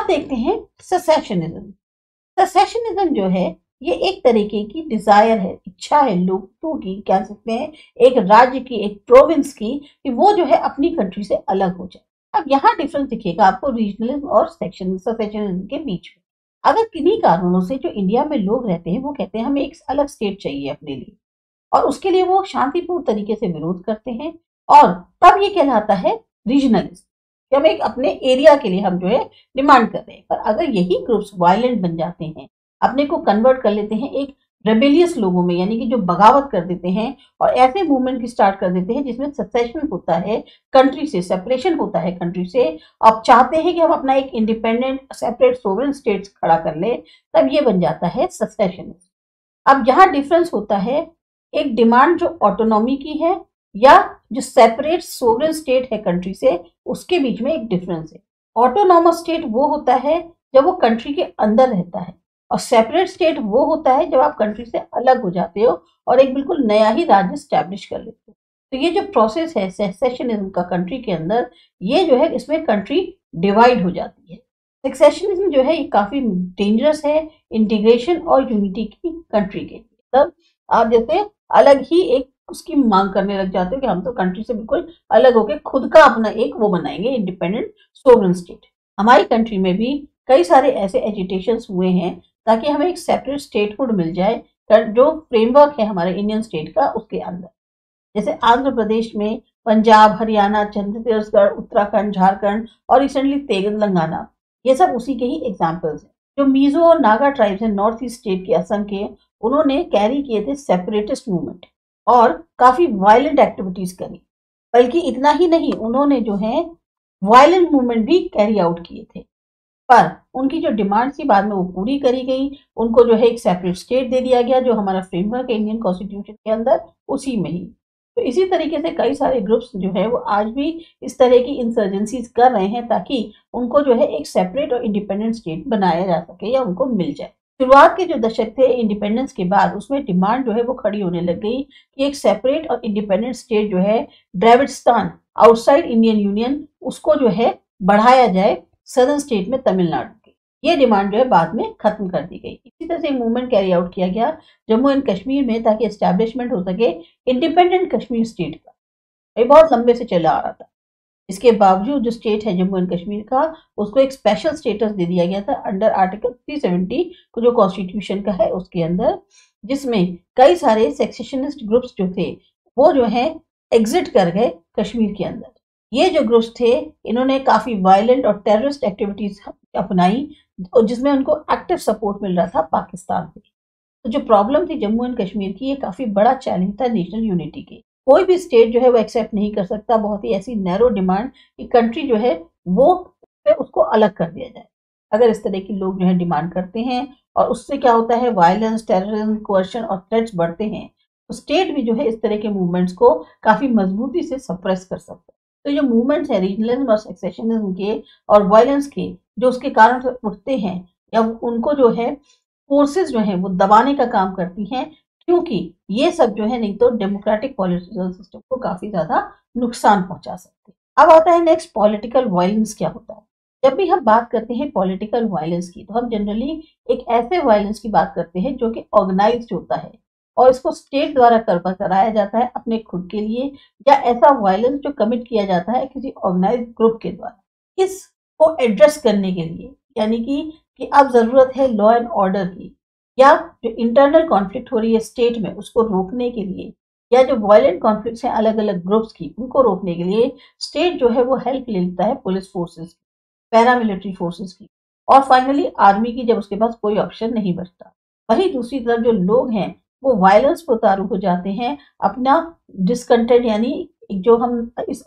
देखते हैं सेसेशनिज्म। सेसेशनिज्म जो है ये एक तरीके की डिजायर है, इच्छा है लोगों की, कह सकते हैं एक राज्य की, एक प्रोविंस की, कि वो जो है अपनी कंट्री से अलग हो जाए। अब यहाँ डिफरेंस दिखेगा आपको रीजनलिज्म और सेसेशनिज्म के बीच में। अगर किन्हीं कारणों से जो इंडिया में लोग रहते हैं वो कहते हैं हमें एक अलग स्टेट चाहिए अपने लिए, और उसके लिए वो शांतिपूर्ण तरीके से विरोध करते हैं, और तब ये कहलाता है रीजनलिज्म, कि हम एक अपने एरिया के लिए हम जो है डिमांड कर रहे हैं। पर अगर यही ग्रुप्स वायलेंट बन जाते हैं, अपने को कन्वर्ट कर लेते हैं एक रेबेलियस लोगों में, यानी कि जो बगावत कर देते हैं और ऐसे मूवमेंट की स्टार्ट कर देते हैं जिसमें सेसेशन होता है कंट्री से, सेपरेशन होता है कंट्री से, अब चाहते हैं कि हम अपना एक इंडिपेंडेंट सेपरेट सोवरेन स्टेट्स खड़ा कर ले, तब ये बन जाता है सेसेशन। अब यहाँ डिफरेंस होता है, एक डिमांड जो ऑटोनॉमी की है या जो सेपरेट सोवरेन स्टेट है कंट्री से, उसके बीच में एक डिफरेंस है। ऑटोनॉमस स्टेट वो होता है जब वो कंट्री के अंदर रहता है, और सेपरेट स्टेट वो होता है जब आप कंट्री से अलग हो जाते हो और एक बिल्कुल नया ही राज्य स्टैब्लिश कर लेते हो। तो ये जो प्रोसेस है सेसेशनिज्म का कंट्री के अंदर, ये जो है इसमें कंट्री डिवाइड हो जाती है। सेसेशनिज्म जो है ये काफी डेंजरस है इंटीग्रेशन और यूनिटी की कंट्री के लिए। मतलब आप जैसे अलग ही एक उसकी मांग करने लग जाते हो कि हम तो कंट्री से बिल्कुल अलग होकर खुद का अपना एक वो बनाएंगे इंडिपेंडेंट सोवरेन स्टेट। हमारी कंट्री में भी कई सारे ऐसे एजिटेशंस हुए हैं ताकि हमें एक सेपरेट स्टेटहुड मिल जाए, जो फ्रेमवर्क है हमारे इंडियन स्टेट का उसके अंदर। जैसे आंध्र प्रदेश में, पंजाब, हरियाणा, छत्तीसगढ़, उत्तराखंड, झारखंड और रिसेंटली तेलंगाना, ये सब उसी के ही एग्जाम्पल्स हैं। जो मिजो और नागा ट्राइब्स हैं नॉर्थ ईस्ट स्टेट के, असम के, उन्होंने कैरी किए थे सेपरेटिस्ट मूवमेंट और काफी वायलेंट एक्टिविटीज करी। बल्कि इतना ही नहीं, उन्होंने जो है वायलेंट मूवमेंट भी कैरी आउट किए थे, पर उनकी जो डिमांड थी बाद में वो पूरी करी गई। उनको जो है एक सेपरेट स्टेट दे दिया गया जो हमारा फ्रेमवर्क है इंडियन कॉन्स्टिट्यूशन के अंदर, उसी में ही। तो इसी तरीके से कई सारे ग्रुप्स जो है वो आज भी इस तरह की इंसर्जेंसीज कर रहे हैं ताकि उनको जो है एक सेपरेट और इंडिपेंडेंट स्टेट बनाया जा सके या उनको मिल जाए। शुरुआत के जो दशक थे इंडिपेंडेंस के बाद, उसमें डिमांड जो है वो खड़ी होने लग गई कि एक सेपरेट और इंडिपेंडेंट स्टेट जो है द्रविड़स्तान आउटसाइड इंडियन यूनियन, उसको जो है बढ़ाया जाए सदर्न स्टेट में तमिलनाडु की। ये डिमांड जो है बाद में खत्म कर दी गई। इसी तरह से एक मूवमेंट कैरी आउट किया गया जम्मू एंड कश्मीर में ताकि एस्टैब्लिशमेंट हो सके इंडिपेंडेंट कश्मीर स्टेट का। ये बहुत लंबे से चला आ रहा था। इसके बावजूद जो स्टेट है जम्मू एंड कश्मीर का, उसको एक स्पेशल स्टेटस दे दिया गया था अंडर आर्टिकल 370 को जो कॉन्स्टिट्यूशन का है उसके अंदर, जिसमें कई सारे सेसेशनिस्ट ग्रुप्स जो थे वो जो है एग्जिट कर गए कश्मीर के अंदर। ये जो ग्रुप्स थे इन्होंने काफी वायलेंट और टेररिस्ट एक्टिविटीज अपनाई, और जिसमें उनको एक्टिव सपोर्ट मिल रहा था पाकिस्तान से। तो जो प्रॉब्लम थी जम्मू एंड कश्मीर की, ये काफी बड़ा चैलेंज था नेशनल यूनिटी के। कोई भी स्टेट जो है वो एक्सेप्ट नहीं कर सकता बहुत ही ऐसी नैरो डिमांड कि कंट्री जो है वो उसको अलग कर दिया जाए। अगर इस तरह के लोग जो है डिमांड करते हैं और उससे क्या होता है, वायलेंस, टेररिज्म, कोर्शन और थ्रेट्स बढ़ते हैं, तो स्टेट भी जो है इस तरह के मूवमेंट्स को काफी मजबूती से सप्रेस कर सकता है। तो जो मूवमेंट्स है रीजनलिज्म और सेसेशनिज्म के और वायलेंस के, जो उसके कारण से उठते हैं या उनको जो है फोर्सेस जो है वो दबाने का काम करती हैं, क्योंकि ये सब जो है नहीं तो डेमोक्रेटिक पॉलिटिकल सिस्टम को काफी ज्यादा नुकसान पहुंचा सकते हैं। अब आता है नेक्स्ट, पॉलिटिकल वायलेंस क्या होता है। जब भी हम बात करते हैं पॉलिटिकल वायलेंस की, तो हम जनरली एक ऐसे वायलेंस की बात करते हैं जो कि ऑर्गेनाइज्ड होता है और इसको स्टेट द्वारा कराया जाता है अपने खुद के लिए, या ऐसा वायलेंस जो कमिट किया जाता है किसी ऑर्गेनाइज्ड ग्रुप के द्वारा इसको एड्रेस करने के लिए। यानी कि अब जरूरत है लॉ एंड ऑर्डर की, या जो इंटरनल कॉन्फ्लिक्ट हो रही है स्टेट में उसको रोकने के लिए, या जो वायलेंट कॉन्फ्लिक्ट्स हैं अलग अलग ग्रुप्स की उनको रोकने के लिए स्टेट जो है वो हेल्प ले लेता है पुलिस फोर्सेस की, पैरामिलिट्री फोर्सेस की, और फाइनली आर्मी की, जब उसके पास कोई ऑप्शन नहीं बचता। वहीं दूसरी तरफ जो लोग हैं वो वायलेंस पर उतारू हो जाते हैं, अपना डिसकंटेंट यानी जो हम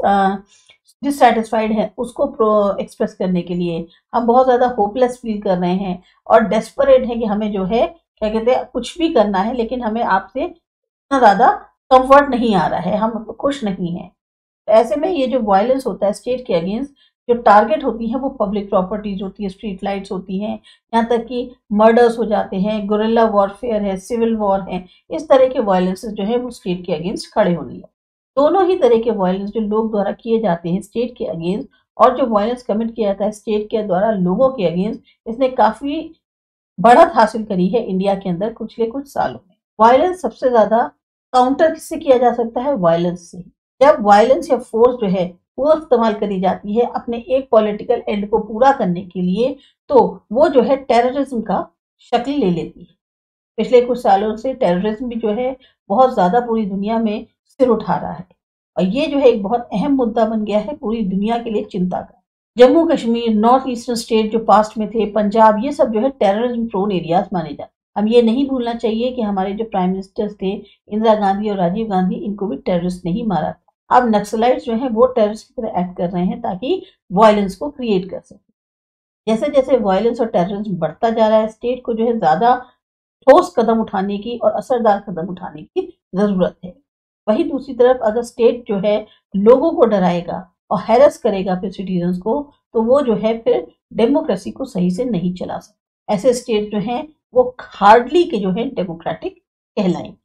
डिससेटिस्फाइड है उसको एक्सप्रेस करने के लिए। हम बहुत ज्यादा होपलेस फील कर रहे हैं और डेस्परेट है कि हमें जो है क्या कहते हैं कुछ भी करना है, लेकिन हमें आपसे इतना ज्यादा कंफर्ट नहीं आ रहा है, हम खुश नहीं है। ऐसे में ये जो वायलेंस होता है स्टेट के अगेंस्ट, जो टारगेट होती है वो पब्लिक प्रॉपर्टीज होती है, स्ट्रीट लाइट्स होती हैं, यहाँ तक कि मर्डर्स हो जाते हैं, गुरिल्ला वॉरफेयर है, सिविल वॉर है। इस तरह के वायलेंसेस जो है वो स्टेट के अगेंस्ट खड़े होने लगे। दोनों ही तरह के वायलेंस जो लोग द्वारा किए जाते हैं स्टेट के अगेंस्ट और जो वायलेंस कमिट किया जाता है स्टेट के द्वारा लोगों के अगेंस्ट, इसने काफी बढ़त हासिल करी है इंडिया के अंदर पिछले कुछ सालों में। वायलेंस सबसे ज्यादा काउंटर किससे किया जा सकता है? वायलेंस से। जब वायलेंस या फोर्स जो है वो इस्तेमाल करी जाती है अपने एक पॉलिटिकल एंड को पूरा करने के लिए, तो वो जो है टेररिज्म का शक्ल ले लेती है। पिछले कुछ सालों से टेररिज्म भी जो है बहुत ज्यादा पूरी दुनिया में सिर उठा रहा है, और ये जो है एक बहुत अहम मुद्दा बन गया है पूरी दुनिया के लिए चिंता का। Jammu Kashmir, north eastern state जो पास्ट में थे, पंजाब, ये सब जो है टेररिज्म प्रोन एरियाज माने जाते हैं। हम ये नहीं भूलना चाहिए कि हमारे जो प्राइम मिनिस्टर्स थे इंदिरा गांधी और राजीव गांधी, इनको भी टेररिस्ट नहीं मारा था। अब नक्सलाइट्स जो है वो टेररिस्ट की तरह एक्ट कर रहे हैं ताकि वायलेंस को क्रिएट कर सके। जैसे जैसे वायलेंस और टेररिज्म बढ़ता जा रहा है, स्टेट को जो है ज्यादा ठोस कदम उठाने की और असरदार कदम उठाने की जरूरत है। वहीं दूसरी तरफ अगर स्टेट जो है लोगों को डराएगा और हैरेस करेगा फिर सिटीजन्स को, तो वो जो है फिर डेमोक्रेसी को सही से नहीं चला सकता। ऐसे स्टेट जो हैं वो हार्डली के जो है डेमोक्रेटिक कहलाएंगे।